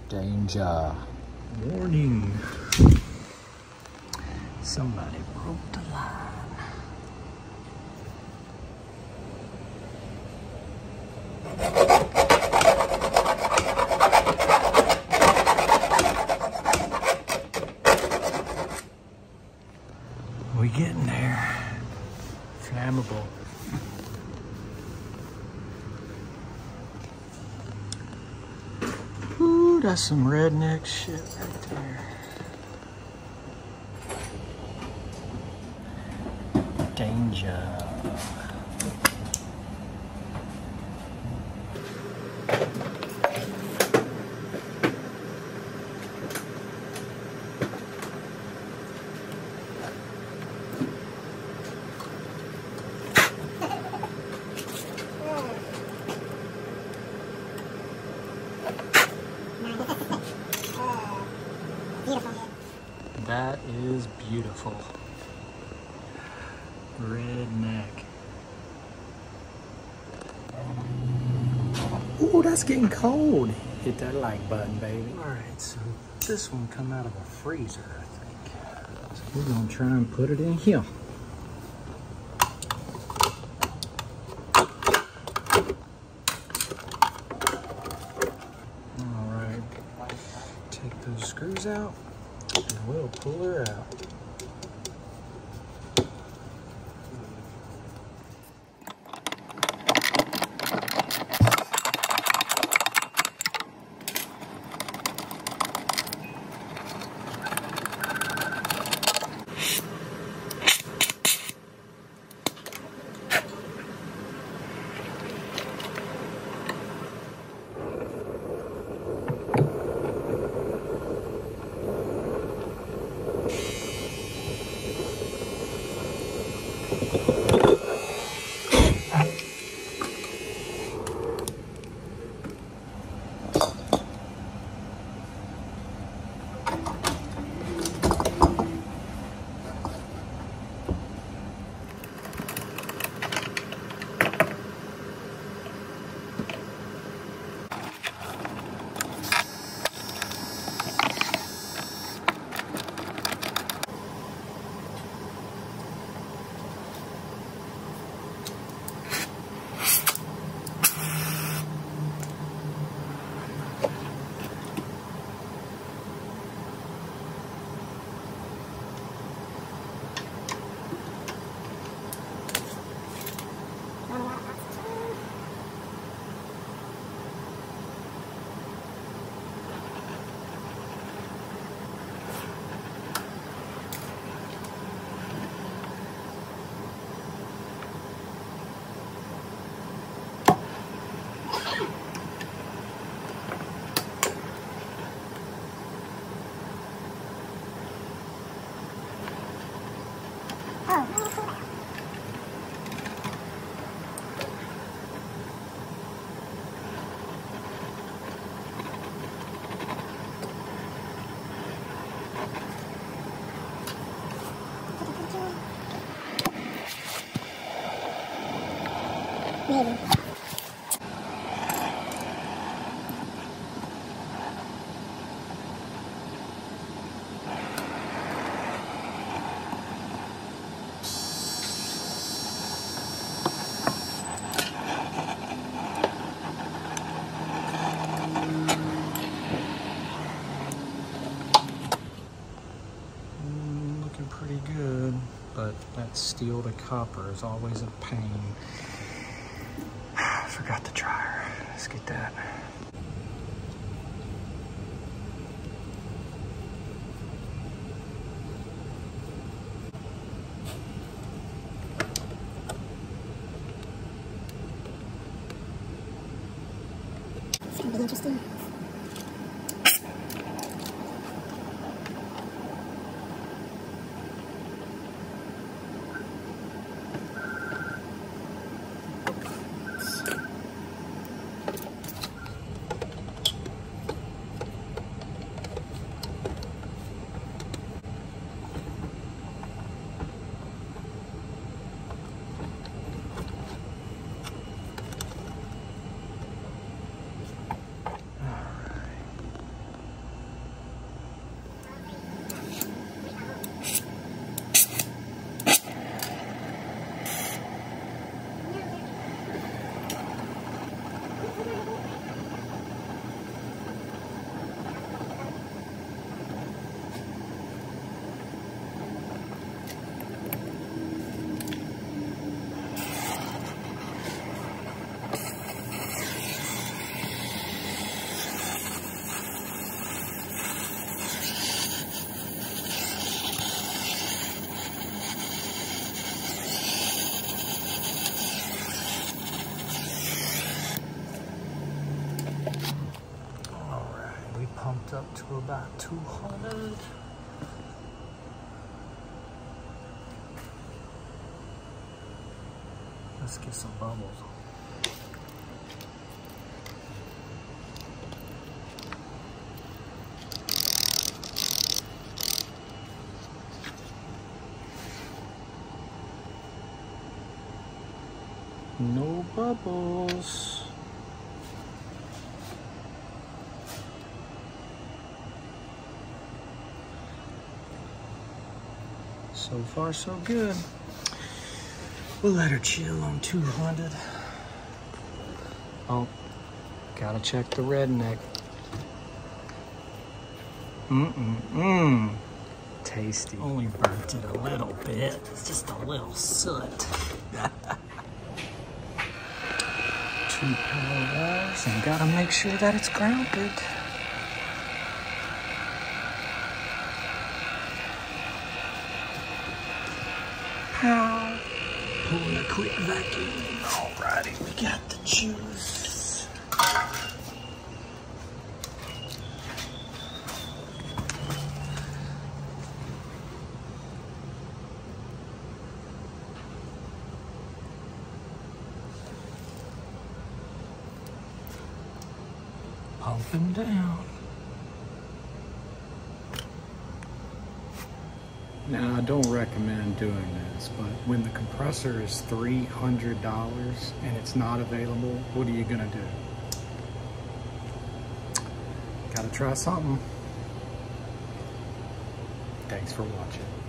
Danger. Warning. Somebody broke the line. We getting there. Flammable. Ooh, that's some redneck shit right there. Danger. That is beautiful. Redneck. Ooh, that's getting cold. Hit that like button, baby. All right, so this one come out of a freezer, I think. So we're gonna try and put it in here. All right, take those screws out. And we'll pull her out. Maybe. Looking pretty good, but that steel to copper is always a pain. I forgot the dryer. Let's get that. It's gonna be interesting. pumped up to about 200. Let's get some bubbles. No bubbles. So far, so good. We'll let her chill on 200. Oh, gotta check the redneck. Tasty. Only burnt it a little bit. It's just a little soot. 2 power wires, and gotta make sure that it's grounded. Pow. Pulling a quick vacuum. Alrighty, we got the juice. Pumping down. Now, I don't recommend doing this, but when the compressor is $300 and it's not available, what are you gonna do? Gotta try something. Thanks for watching.